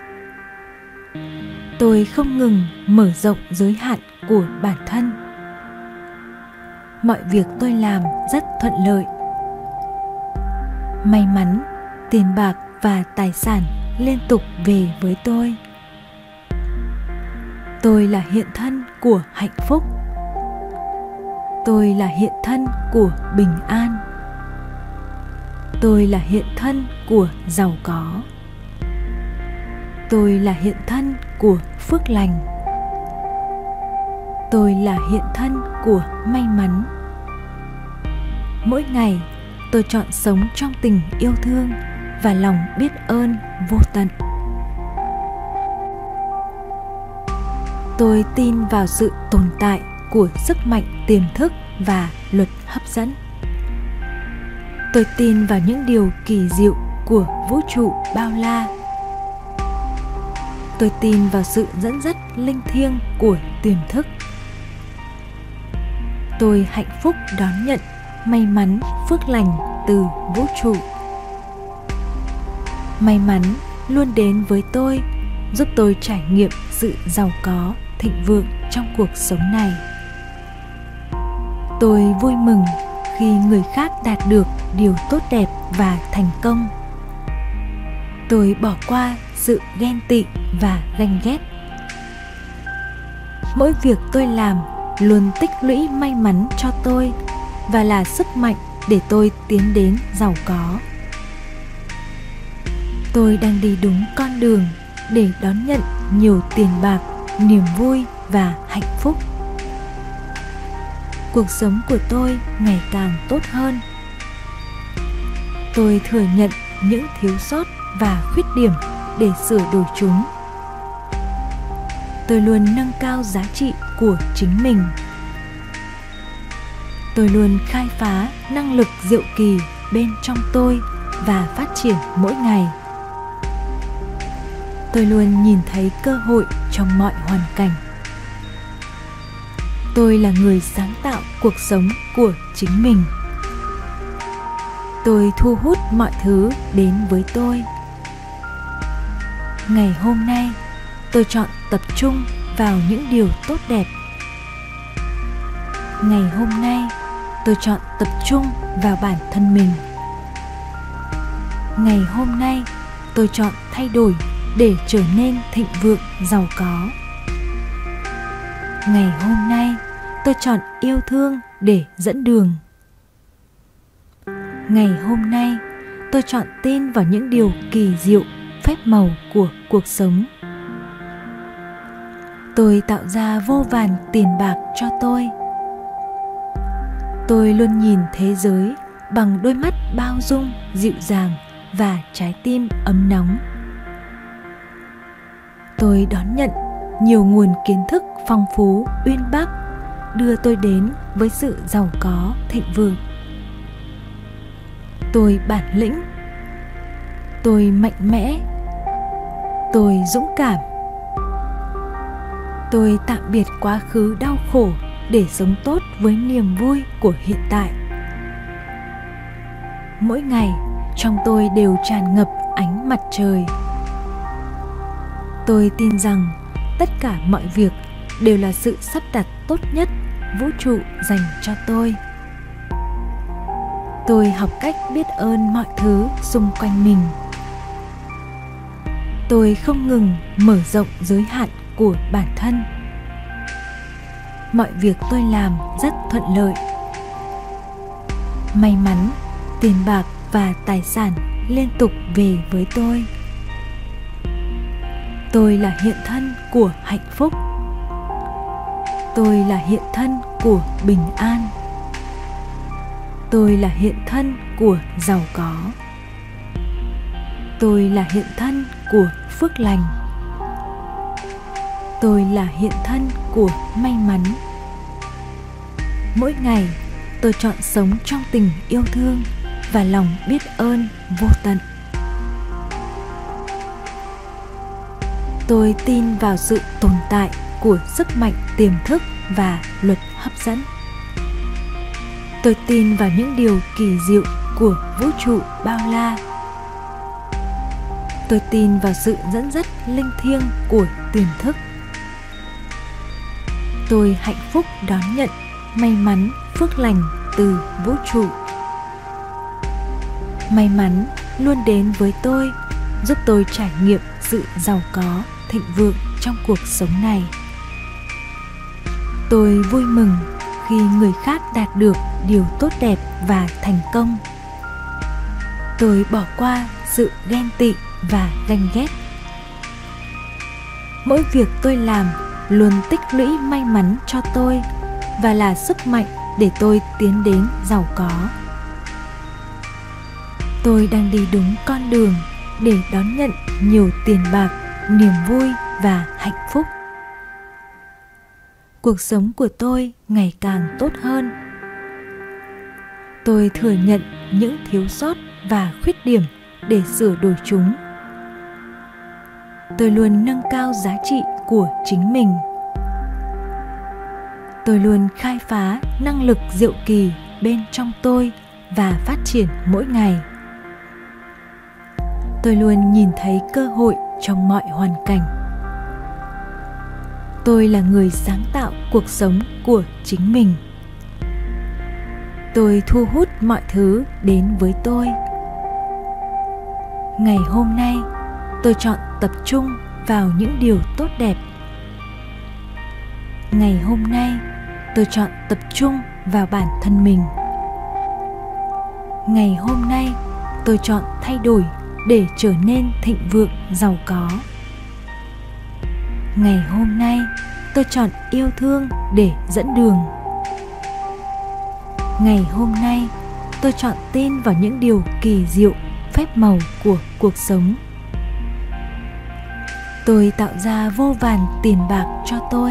Tôi không ngừng mở rộng giới hạn của bản thân. Mọi việc tôi làm rất thuận lợi. May mắn, tiền bạc và tài sản liên tục về với tôi. Tôi là hiện thân của hạnh phúc. Tôi là hiện thân của bình an. Tôi là hiện thân của giàu có. Tôi là hiện thân của phước lành. Tôi là hiện thân của may mắn. Mỗi ngày, tôi chọn sống trong tình yêu thương và lòng biết ơn vô tận. Tôi tin vào sự tồn tại của sức mạnh tiềm thức và luật hấp dẫn. Tôi tin vào những điều kỳ diệu của vũ trụ bao la. Tôi tin vào sự dẫn dắt linh thiêng của tiềm thức. Tôi hạnh phúc đón nhận may mắn, phước lành từ vũ trụ. May mắn luôn đến với tôi, giúp tôi trải nghiệm sự giàu có, thịnh vượng trong cuộc sống này. Tôi vui mừng khi người khác đạt được điều tốt đẹp và thành công. Tôi bỏ qua sự ghen tị và ganh ghét. Mỗi việc tôi làm luôn tích lũy may mắn cho tôi và là sức mạnh để tôi tiến đến giàu có. Tôi đang đi đúng con đường để đón nhận nhiều tiền bạc, niềm vui và hạnh phúc. Cuộc sống của tôi ngày càng tốt hơn. Tôi thừa nhận những thiếu sót và khuyết điểm để sửa đổi chúng. Tôi luôn nâng cao giá trị của chính mình. Tôi luôn khai phá năng lực diệu kỳ bên trong tôi và phát triển mỗi ngày. Tôi luôn nhìn thấy cơ hội trong mọi hoàn cảnh. Tôi là người sáng tạo cuộc sống của chính mình. Tôi thu hút mọi thứ đến với tôi. Ngày hôm nay, tôi chọn tập trung vào những điều tốt đẹp. Ngày hôm nay, tôi chọn tập trung vào bản thân mình. Ngày hôm nay, tôi chọn thay đổi để trở nên thịnh vượng, giàu có. Ngày hôm nay, tôi chọn yêu thương để dẫn đường. Ngày hôm nay, tôi chọn tin vào những điều kỳ diệu, phép màu của cuộc sống. Tôi tạo ra vô vàn tiền bạc cho tôi. Tôi luôn nhìn thế giới bằng đôi mắt bao dung, dịu dàng và trái tim ấm nóng. Tôi đón nhận nhiều nguồn kiến thức phong phú, uyên bác đưa tôi đến với sự giàu có, thịnh vượng. Tôi bản lĩnh. Tôi mạnh mẽ. Tôi dũng cảm. Tôi tạm biệt quá khứ đau khổ để sống tốt với niềm vui của hiện tại. Mỗi ngày trong tôi đều tràn ngập ánh mặt trời. Tôi tin rằng tất cả mọi việc đều là sự sắp đặt tốt nhất vũ trụ dành cho tôi. Tôi học cách biết ơn mọi thứ xung quanh mình. Tôi không ngừng mở rộng giới hạn của bản thân. Mọi việc tôi làm rất thuận lợi. May mắn, tiền bạc và tài sản liên tục về với tôi. Tôi là hiện thân của hạnh phúc. Tôi là hiện thân của bình an. Tôi là hiện thân của giàu có. Tôi là hiện thân của phước lành. Tôi là hiện thân của may mắn. Mỗi ngày tôi chọn sống trong tình yêu thương và lòng biết ơn vô tận. Tôi tin vào sự tồn tại của sức mạnh tiềm thức và luật hấp dẫn. Tôi tin vào những điều kỳ diệu của vũ trụ bao la. Tôi tin vào sự dẫn dắt linh thiêng của tiềm thức. Tôi hạnh phúc đón nhận may mắn, phước lành từ vũ trụ. May mắn luôn đến với tôi, giúp tôi trải nghiệm sự giàu có, thịnh vượng trong cuộc sống này. Tôi vui mừng khi người khác đạt được điều tốt đẹp và thành công. Tôi bỏ qua sự ghen tị và ganh ghét. Mỗi việc tôi làm luôn tích lũy may mắn cho tôi và là sức mạnh để tôi tiến đến giàu có. Tôi đang đi đúng con đường để đón nhận nhiều tiền bạc, niềm vui và hạnh phúc. Cuộc sống của tôi ngày càng tốt hơn. Tôi thừa nhận những thiếu sót và khuyết điểm để sửa đổi chúng. Tôi luôn nâng cao giá trị của chính mình. Tôi luôn khai phá năng lực diệu kỳ bên trong tôi và phát triển mỗi ngày. Tôi luôn nhìn thấy cơ hội trong mọi hoàn cảnh. Tôi là người sáng tạo cuộc sống của chính mình. Tôi thu hút mọi thứ đến với tôi. Ngày hôm nay, tôi chọn tập trung vào những điều tốt đẹp. Ngày hôm nay, tôi chọn tập trung vào bản thân mình. Ngày hôm nay, tôi chọn thay đổi để trở nên thịnh vượng, giàu có. Ngày hôm nay, tôi chọn yêu thương để dẫn đường. Ngày hôm nay, tôi chọn tin vào những điều kỳ diệu, phép màu của cuộc sống. Tôi tạo ra vô vàn tiền bạc cho tôi.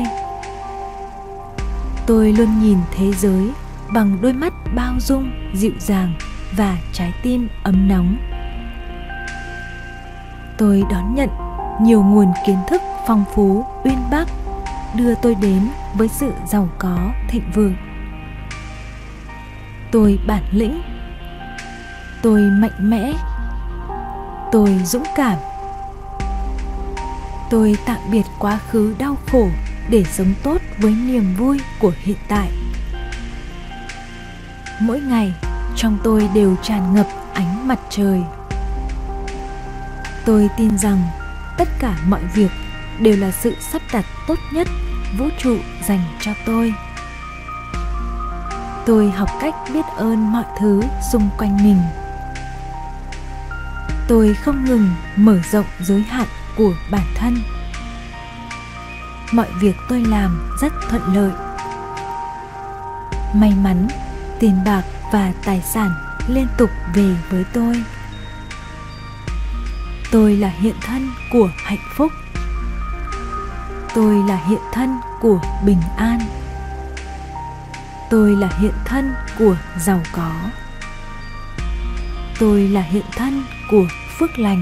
Tôi luôn nhìn thế giới bằng đôi mắt bao dung, dịu dàng và trái tim ấm nóng. Tôi đón nhận nhiều nguồn kiến thức phong phú, uyên bác đưa tôi đến với sự giàu có, thịnh vượng. Tôi bản lĩnh. Tôi mạnh mẽ. Tôi dũng cảm. Tôi tạm biệt quá khứ đau khổ để sống tốt với niềm vui của hiện tại. Mỗi ngày trong tôi đều tràn ngập ánh mặt trời. Tôi tin rằng tất cả mọi việc đều là sự sắp đặt tốt nhất vũ trụ dành cho tôi. Tôi học cách biết ơn mọi thứ xung quanh mình. Tôi không ngừng mở rộng giới hạn của bản thân. Mọi việc tôi làm rất thuận lợi. May mắn, tiền bạc và tài sản liên tục về với tôi. Tôi là hiện thân của hạnh phúc. Tôi là hiện thân của bình an. Tôi là hiện thân của giàu có. Tôi là hiện thân của phước lành.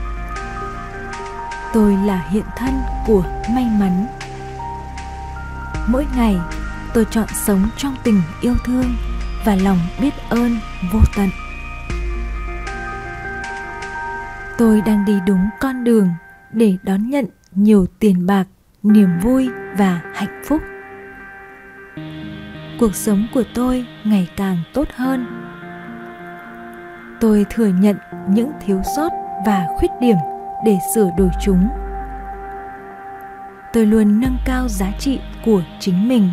Tôi là hiện thân của may mắn. Mỗi ngày tôi chọn sống trong tình yêu thương và lòng biết ơn vô tận. Tôi đang đi đúng con đường để đón nhận nhiều tiền bạc, niềm vui và hạnh phúc. Cuộc sống của tôi ngày càng tốt hơn. Tôi thừa nhận những thiếu sót và khuyết điểm để sửa đổi chúng. Tôi luôn nâng cao giá trị của chính mình.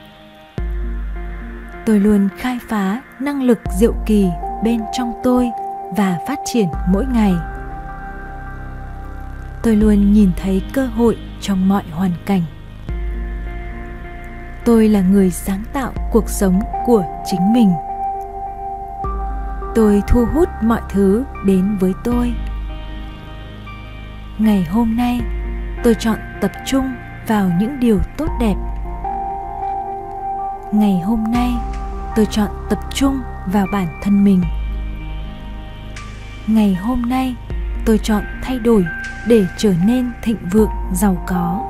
Tôi luôn khai phá năng lực diệu kỳ bên trong tôi và phát triển mỗi ngày. Tôi luôn nhìn thấy cơ hội trong mọi hoàn cảnh. Tôi là người sáng tạo cuộc sống của chính mình. Tôi thu hút mọi thứ đến với tôi. Ngày hôm nay, tôi chọn tập trung vào những điều tốt đẹp. Ngày hôm nay, tôi chọn tập trung vào bản thân mình. Ngày hôm nay, tôi chọn thay đổi để trở nên thịnh vượng, giàu có.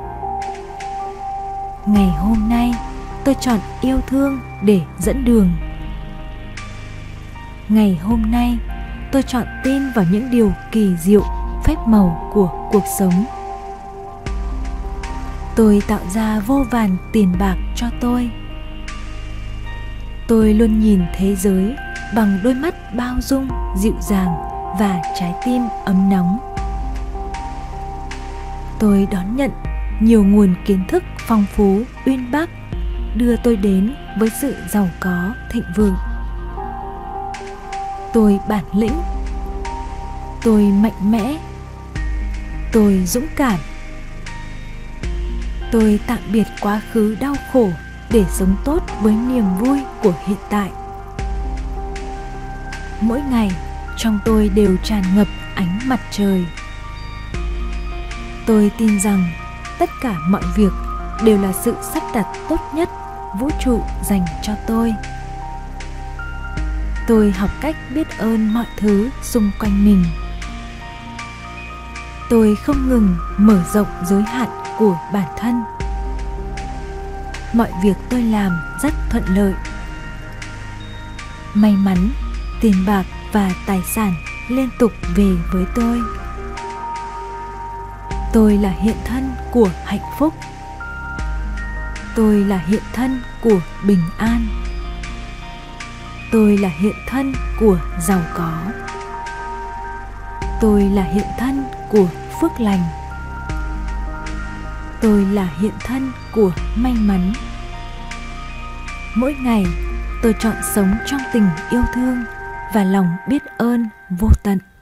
Ngày hôm nay, tôi chọn yêu thương để dẫn đường. Ngày hôm nay, tôi chọn tin vào những điều kỳ diệu, phép màu của cuộc sống. Tôi tạo ra vô vàn tiền bạc cho tôi. Tôi luôn nhìn thế giới bằng đôi mắt bao dung, dịu dàng và trái tim ấm nóng. Tôi đón nhận nhiều nguồn kiến thức phong phú, uyên bác đưa tôi đến với sự giàu có, thịnh vượng. Tôi bản lĩnh. Tôi mạnh mẽ. Tôi dũng cảm. Tôi tạm biệt quá khứ đau khổ để sống tốt với niềm vui của hiện tại. Mỗi ngày trong tôi đều tràn ngập ánh mặt trời. Tôi tin rằng tất cả mọi việc đều là sự sắp đặt tốt nhất vũ trụ dành cho tôi. Tôi học cách biết ơn mọi thứ xung quanh mình. tôi không ngừng mở rộng giới hạn của bản thân. Mọi việc tôi làm rất thuận lợi. May mắn, tiền bạc và tài sản liên tục về với tôi. Tôi là hiện thân của hạnh phúc. Tôi là hiện thân của bình an. Tôi là hiện thân của giàu có. Tôi là hiện thân của phước lành. Tôi là hiện thân của may mắn. Mỗi ngày, tôi chọn sống trong tình yêu thương và lòng biết ơn vô tận.